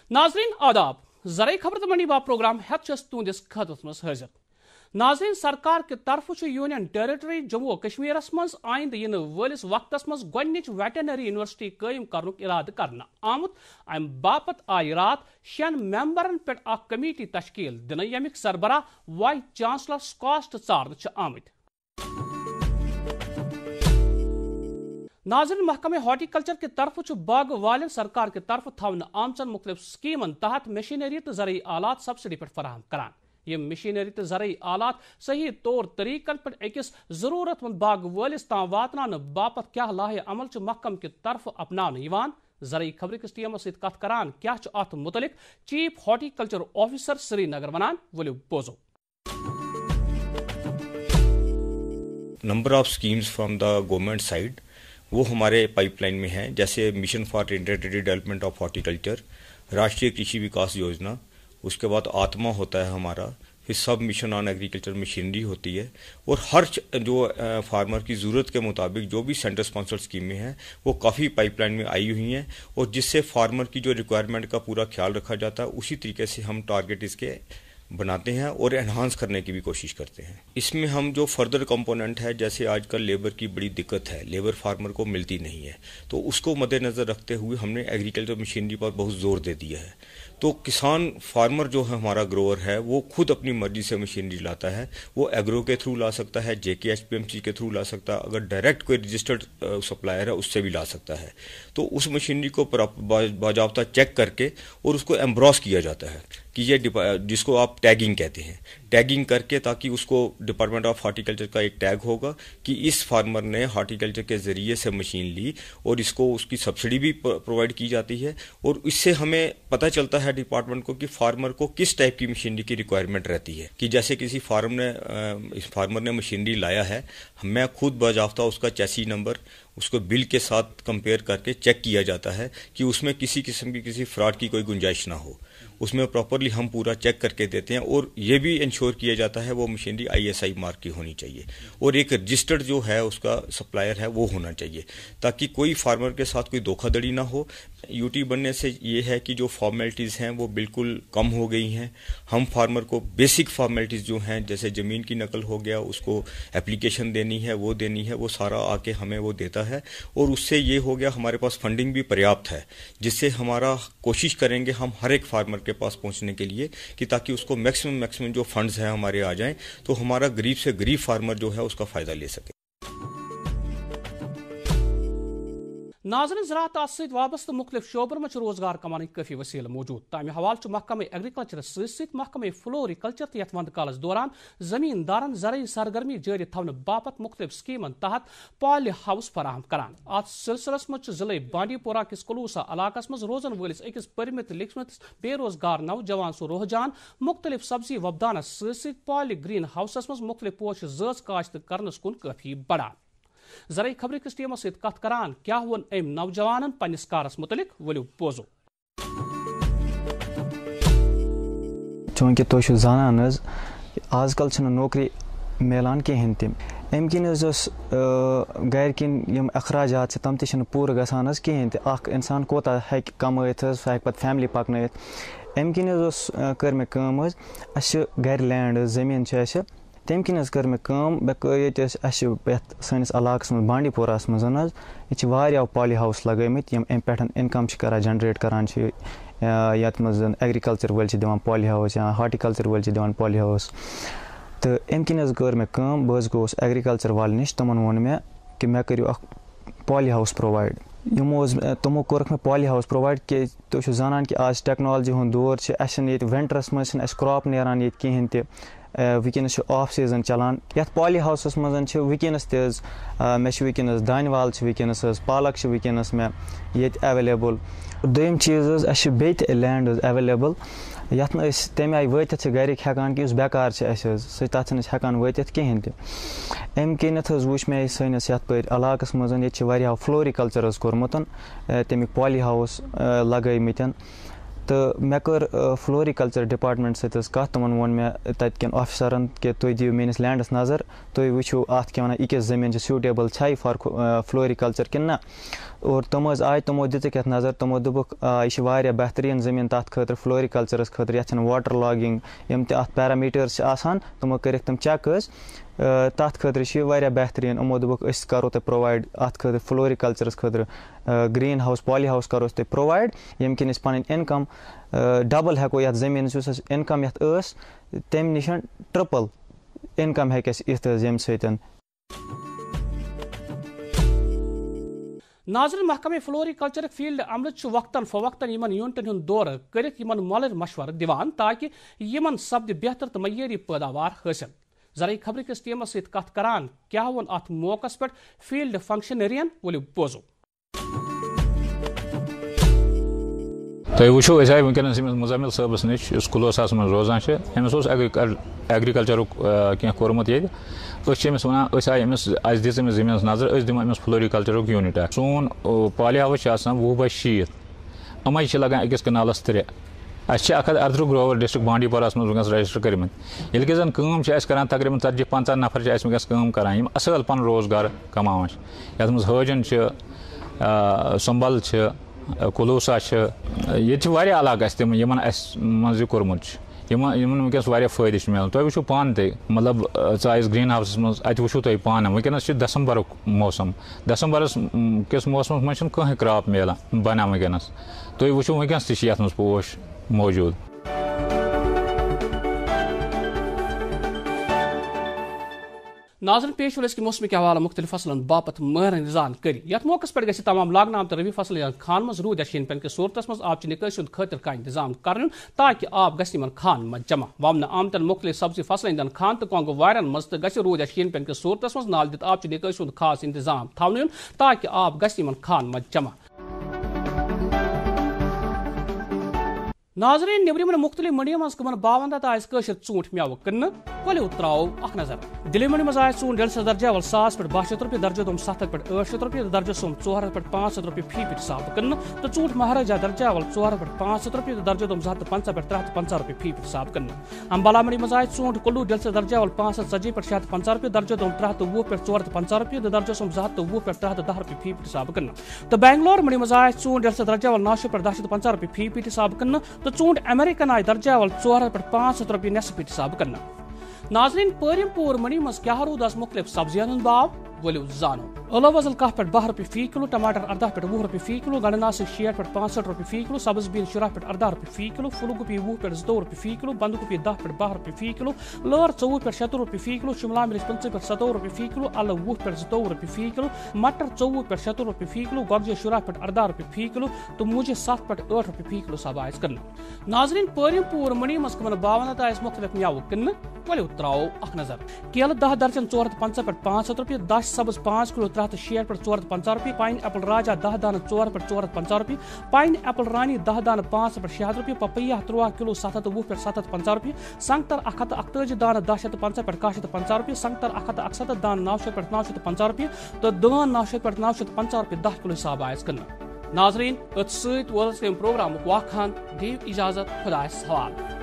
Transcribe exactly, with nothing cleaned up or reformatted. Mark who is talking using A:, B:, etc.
A: ناظرین آداب زرعی خبر تو منڈی بھاو پروگرام ہیت تہندس خدمت مز حاضر. ناظرین سرکار کے طرف یونین ٹیریٹری جموں و کشمیر مز آئند ین ولس وقتس مز گۄڈنِچ ویٹنری یونیورسٹی قائم کرنک ارادہ کرنا آمت. ام باپت آئی رات شین ممبرن پہ اخ کمیٹی تشکیل دن یمیک سربراہ وائس چانسلر سکاسٹ ژارنہ آمت. ناظرین محکمہ ہارٹیکلچر کی طرف باغ والن سرکار کی طرف تھون آمچن مختلف سکیمن تحت مشینری تو زرعی آلات سبسڈی پہ فراہم کران. یہ مشینری تو زرعی آلات صحیح طور طریقن پہ اکس ضرورت مند باغ والس تام واتنان باپت کیا لاہ عمل محکم کی طرف اپنان یوان. زرعی خبر کس ٹیمس ست کت کران کیا ات متعلق chief horticulture officer Srinagar ونان ولو بوزو.
B: Number of schemes from the government side وہ ہمارے پائپ لائن میں ہیں، جیسے mission for integrated development of horticulture, Rashtriya Krishi Vikas Yojana, اس کے بعد آتما ہوتا ہے ہمارا، پھر سب مشن آن ایگریکلچر مشینری ہوتی ہے، اور ہر جو فارمر کی ضرورت کے مطابق جو بھی سینٹر اسپانسر اسکیمیں ہیں وہ کافی پائپ لائن میں آئی ہوئی ہیں، اور جس سے فارمر کی جو ریکوائرمنٹ کا پورا خیال رکھا جاتا ہے اسی طریقے سے ہم ٹارگیٹ اس کے بناتے ہیں اور انہانس کرنے کی بھی کوشش کرتے ہیں. اس میں ہم جو فردر کمپوننٹ ہے، جیسے آج کل لیبر کی بڑی دقت ہے، لیبر فارمر کو ملتی نہیں ہے، تو اس کو مد نظر رکھتے ہوئے ہم نے ایگریکلچر مشینری پر بہت زور دے دیا ہے. تو کسان فارمر جو ہے ہمارا گروور ہے وہ خود اپنی مرضی سے مشینری لاتا ہے، وہ ایگرو کے تھرو لا سکتا ہے، جے کے ایچ پی ایم سی کے تھرو لا سکتا ہے، اگر ڈائریکٹ کوئی رجسٹرڈ سپلائر ہے اس سے بھی لا سکتا ہے. تو اس مشینری کو باضابطہ چیک کر کے اور اس کو ایمبراس کیا جاتا ہے کہ یہ جس کو آپ ٹیگنگ کہتے ہیں، ٹیگنگ کر کے تاکہ اس کو ڈپارٹمنٹ آف ہارٹیکلچر کا ایک ٹیگ ہوگا کہ اس فارمر نے ہارٹیکلچر کے ذریعے سے مشین لی، اور اس کو اس کی سبسڈی بھی پرووائڈ کی جاتی ہے، اور اس سے ہمیں پتہ چلتا ہے ڈپارٹمنٹ کو کہ فارمر کو کس ٹائپ کی مشینری کی ریکوائرمنٹ رہتی ہے. کہ جیسے کسی فارم نے فارمر نے مشینری لایا ہے، میں خود باضابطہ اس کا چیسی نمبر اس کو بل کے ساتھ کمپیئر کر کے چیک کیا جاتا ہے کہ اس میں کسی قسم کی کسی فراڈ کی کوئی گنجائش نہ ہو. اس میں پراپرلی ہم پورا چیک کر کے دیتے ہیں، اور یہ بھی انشور کیا جاتا ہے وہ machinery I S I mark کی ہونی چاہیے، اور ایک رجسٹرڈ جو ہے اس کا سپلائر ہے وہ ہونا چاہیے، تاکہ کوئی فارمر کے ساتھ کوئی دھوکہ دھڑی نہ ہو. یو ٹی بننے سے یہ ہے کہ جو فارمیلٹیز ہیں وہ بالکل کم ہو گئی ہیں. ہم فارمر کو بیسک فارمیلٹیز جو ہیں، جیسے زمین کی نقل ہو گیا، اس کو اپلیکیشن دینی ہے، وہ دینی ہے، وہ سارا آ کے ہمیں وہ دیتا ہے، اور اس سے یہ ہو گیا ہمارے پاس فنڈنگ بھی پریاپت ہے، جس سے ہمارا کوشش کریں گے ہم ہر ایک فارمر کے پاس پہنچنے کے لیے کہ تاکہ اس کو میکسیمم میکسیمم جو فنڈز ہیں ہمارے آ جائیں، تو ہمارا غریب سے غریب فارمر جو ہے اس کا فائدہ لے سکے.
A: ناظرین زراعت ست وابستہ مختلف شعبن میں روزگار کمان کافی وسیلہ موجود. تمہ حوالہ محکمہ ایگریکلچر ست ست محکمہ فلوریکلچر تہ یتھ وند کالس دوران زمیندارن زرعی سرگرمی جاری تھونہ باپت مختلف سکیمن تحت پالی ہاؤس فراہم کران. ات سلسلس مز ضلع بانڈی پورہ کس کلوسا علاقس مز روزن ولس اکس پرمت لکھمت بے روزگار نوجوان سو رحجان مختلف سبزی وبدانس ست ست پالی گرین ہاؤسس مز مختلف پوش زٲژ کاشت کرنس کن کافی بڑھان. زرعی خبر کس ٹیمس ست کت کران کیا ون ام نوجوانن پنس کارس متعلق ولو بوزو.
C: چونکہ تھی زانان آز کل نوکری میلان کہین تم ام کن گھر کن یم اخراجات سے تم تہ پور گھان کہین تہ اخ انسان کوتا ہیک کمائت سہ ہیک پتہ فیملی پکنائت. ام کن کر مے کام اس گھر لینڈ زمین تم کن کر مے کام یہ سنس علاقس من بانڈی پورہس مز یہ پالی ہاؤس لگمت یم ام پہ انکم کران جنریٹ کران یت مز ایگریکلچر ول دان پالی ہاؤس یا ہارٹیکلچر ول دان پالی ہاؤس. تو ام کن کر مے کام بہت گوس ایگریکلچر وال نش تمن وون مے کہ مے کرو اخ پالی ہاؤس پرووائڈ. یمو تمو کورک مے پالی ہاؤس پرووائڈ کہ تھی زانان کہ آج ٹیکنالوجی ہند دور یہ ونٹرس مز کراپ نیران یہ کہین تہ ونکس آف سیزن چلان. یت پالی ہاؤسس مز ونکس تز مے ونکس دانہ وال ونکس پالک ونکس مے یہ ایویلیبل. دویم چیز اس بیت لینڈ ایویلیبل یت تمہ آئی وتھ گرک ہکان کہ بیکار سہ تک ہکان وتھ کہین تہ. ام کنتھ وچ مے سنس یت پہ علاقس مز یہ فلوریکلچر کورمت تمیک پالی ہاؤس لگٲمٕتۍ. تو مےٚ کٔر فلورِکَلچر ڈِپاٹمنٹ سۭتۍ حظ کَتھ تِمن ووٚن مےٚ تَتہِ کٮ۪ن آفِسرن کہِ تُہۍ دِیِو میٲنِس لینڈس نظر تُہۍ وٕچھِو اَتھ کیٛاہ وَنان یہِ کِژھ زٔمیٖن چھِ سیوٗٹیبٕل چھا یہِ فار فلورِکَلچر کِنہٕ نہ اور تِم حظ آے تِمو دِژٕکھ یَتھ نظر تِمو دوٚپُکھ آ یہِ چھِ واریاہ بہتریٖن زٔمیٖن تَتھ خٲطرٕ فلورِکَلچرَس خٲطرٕ یَتھ چھَنہٕ واٹر لاگِنٛگ یِم تہِ اَتھ پیرامیٖٹٲرٕس چھِ آسان تِمو کٔرِکھ تِم چیک حظ تَتھ خٲطرٕ چھِ یہِ واریاہ بہتریٖن یِمو دوٚپُکھ أسۍ کَرو تۄہہِ پرٛووایِڈ اَتھ خٲطرٕ فلورِکَلچرَس خٲطرٕ گرٛیٖن ہاوُس پالی ہاوُس کَرو أسۍ تۄہہِ پرٛووایِڈ ییٚمہِ کِنۍ أسۍ پَنٕنۍ اِنکَم ڈبل ہٮ۪کو یَتھ زٔمیٖنَس یُس اَسہِ اِنکَم یَتھ ٲس تَمہِ نِش ٹرٛپٕل اِنکَم ہیٚکہِ اَسہِ یِتھ حظ ییٚمہِ سۭتۍ.
A: ناظرین محکمہ فلوریکلچرک فیلڈ عملہ وقتاً فوقتاً یمن یونٹن ہند دورہ کرت یمن مۄلر مشورہ دِوان تاکہ یمن سپدِ بہتر تو معیاری پیداوار حاصل. زرعی خبر کس ٹیمس ست کت کران کیا وون ات موقع پہ فیلڈ فنکشنرین ولو بوزو.
D: تُہۍ وٕچھو أسۍ آیہِ وٕنکٮ۪نس ییٚمِس مُزمِل صٲبس نِش یُس کُلوساہس منٛز روزان چھِ أمِس اوس ایگرِکلچرُک کینٛہہ کوٚرمُت ییٚتہِ أسۍ چھِ أمِس وَنان أسۍ آیہِ أمِس اَسہِ دِژ أمِس زٔمیٖنَس نظر أسۍ دِمو أمِس فلوریکلچرُک یوٗنِٹ اکھ. سون پالی ہاوُس چھِ آسان وُہ باے شیٖتھ یِمے چھِ لگان أکِس کنالس ترٛےٚ. اَسہِ چھِ اکھ ہتھ اَرترٕہ گروور ڈِسٹرک بانڈی پوراہس منٛز وٕنکٮ۪س رجسٹر کٔرمٕتۍ ییٚلہِ کہِ زن کٲم چھِ اَسہِ کران تقریٖبن ژتجی پنٛژاہ نفر چھِ اَسہِ وٕنکٮ۪س کٲم کران یِم اَصٕل پنُن روزگار کماوان چھِ یتھ منٛز حٲجن چھِ سُمبل چھِ کُلوسا چھِ ییٚتہِ چھِ واریاہ علاقہٕ اَسہِ تِم یِمن اَسہِ منٛز یہِ کوٚرمُت چھُ یِمن یِمن وٕنکٮ۪س واریاہ فٲیدٕ چھُ مِلان. تُہۍ وٕچھِو پانہٕ تہِ مطلب ژٕ آیس گرٛیٖن ہاوسس منٛز اَتہِ وٕچھِو تُہۍ پانہٕ وٕنکٮ۪نس چھُ دسمبرُک موسم دسمبرس کِس موسمس منٛز چھُنہٕ کٕہٕنۍ کراپ میلان بنان وٕنکٮ۪نس. تُہۍ وٕچھِو وٕنکٮ۪نس تہِ چھِ یتھ منٛز پوش موجوٗد.
A: ناظرین پیش ول کہ موسمک حوالہ مختلف فصلن باپت ماہر انتظام کر یت موقع پہ گھِ تمام لاگنہ آمت روی فصل یا خان مز روٗد یا شین پین کس صورتس مز آب چہ نکٲسی ہند خاطر کا انتظام کرن تاکہ آب گژھِ یمن خان مز جمع. ومنہ آمتن مختلف سبزی فصلن ہندن خان تو کۄنگہٕ وارن مز تہ گژھِ روٗد یا شین پین کس صورتس مز نال دِتھ آب چہ نکٲسی ہند خاص انتظام تھاونہٕ یُن تاکہ آب گژھِ یمن خان مز جمع. ناظرین نیبرمن مختلف منڈین مز کمن باون آئے قشر ژوٗنٛٹھۍ میوٕ کٕننہٕ ولو تراو اخ نظر. دلی منڈی مز آئے ژوٗنٛٹھۍ ڈیلسس درجہ اول ساس پہ باہ شیت روپیہ درجہ دوم ستھ ہتھ پہ ٲٹھ شیت روپیہ درجہ سوم ژور ہتھ پہ پانژھ ہتھ روپیہ فی فٹ حساب کٕننہٕ تو ژوٗنٛٹھۍ مہاراجا درجہ اول ژور ہتھ پہ پانژھ ہتھ روپیہ درجہ دوم زٕ ہتھ تہٕ پنژہ پہ ترٛےٚ ہتھ تہٕ پنژہ روپیہ فی فٹ حساب کٕننہٕ. امبالا منڈی مز آئے ژوٗنٛٹھۍ کُلوٗ ڈیلسس درجہ اول پانژھ ہتھ ژتجی پہ شیٚے ہتھ پنژہ روپیہ درجہ دوم ترٛےٚ ہتھ تہٕ وُہ پہ ژور ہتھ پنژہ روپیہ تہٕ درجہ سوم زٕ ہتھ تہٕ وُہ پہ ترٛےٚ ہتھ تہٕ دہ روپیہ فی فٹ حساب کٕننہٕ. تو بنگلور منڈی مز آئے ژوٗنٛٹھۍ ڈیلسس درجہ اول نو شیت پہ دہ شیت پنژہ روپیہ فی فٹ حساب کٕننہٕ تو ژوٗنٛٹھۍ امریکن آئے درجہ اول ژور ہتھ پہ پانژھ ہتھ روپیہ نصف فٹ حساب کٕننہٕ. ناظرین پٲرِم پوٗر منڈی مز کیا روٗد آز مختلف سبزین ہُنٛد باو ولو زانو. ٲلو وزل کاہ پہ باہ روپیہ فی کلو ٹماٹر اردہ پہ وُہ روپیہ فی کلو گنڈٕ ناسک شیٹھ پہ پانٛژھ روپیہ فی کلو سبز بین شراہ پہ اردہ روپیہ فی کلو پھول گوبی وُہ پہ زٕتووُہ روپیہ فی کلو بند گوبی دہ پہ باہ روپیہ فی کلو لٲر ژوٚوُہ پہ شیٚتوُہ روپیہ فی کلو شملہ مرچ پٕنژٕہ پہ ستووُہ روپیہ فی کلو الہٕ وُہ پہ زٕتووُہ روپیہ فی کلو مٹر ژوٚوُہ پہ شیٚتوُہ روپیہ فی کلو گۄگجہِ شُراہ پہ اردہ روپیہ فی کلو تو مُجہِ ستھ پہ ٲٹھ روپیہ فی کلو سب آیس کٕننہٕ. ناظرین پٲرِم پوٗر منڈی مز کمن باون آیس مختلف میوٕ کٕننہٕ ولو تراو اکھ نظر. کیلہٕ دہ درجن ژور ہتھ پنژہ پہ پانژھ ہتھ روپیہ دچھ سبز پانژھ کلو ترٛےٚ ہتھ تہٕ شیٹھ پہ ژور ہتھ پنژہ روپیہ پاین ایپل راجا دہ دانہ ژور پہ ژور ہتھ پنژہ روپیہ پاین ایپل رانی دہ دانہ پانژھ پہ شیٚے ہتھ روپیہ پپیا ترٛوہ کلو ستھ ہتھ وُہ پہ ستھ ہتھ پنژہ روپیہ سنگتر اکھ ہتھ اکتٲجی دانہ دہ شیٚتھ پنژہ پہ کاہ شیٚتھ پنژہ روپیہ سنگتر اکھ ہتھ اکستتھ دانہ نو شیٚتھ پہ نو شیٚتھ پنژہ روپیہ تو دٲن نو شیٚتھ پہ نو شیٚتھ پنژہ روپیہ دہ کلو حساب آیس کٕننہٕ. ناظرین اتھ سۭتۍ ووت پروگرامُک واقعان دِیِو اجازت خۄدایس حوالہٕ.